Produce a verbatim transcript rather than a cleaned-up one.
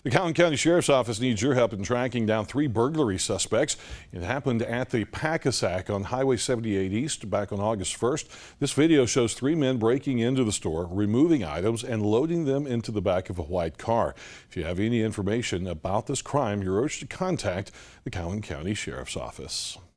The Cowlin County Sheriff's Office needs your help in tracking down three burglary suspects. It happened at the Pack-a-Sack on Highway seventy-eight East back on August first. This video shows three men breaking into the store, removing items, and loading them into the back of a white car. If you have any information about this crime, you're urged to contact the Cowlin County Sheriff's Office.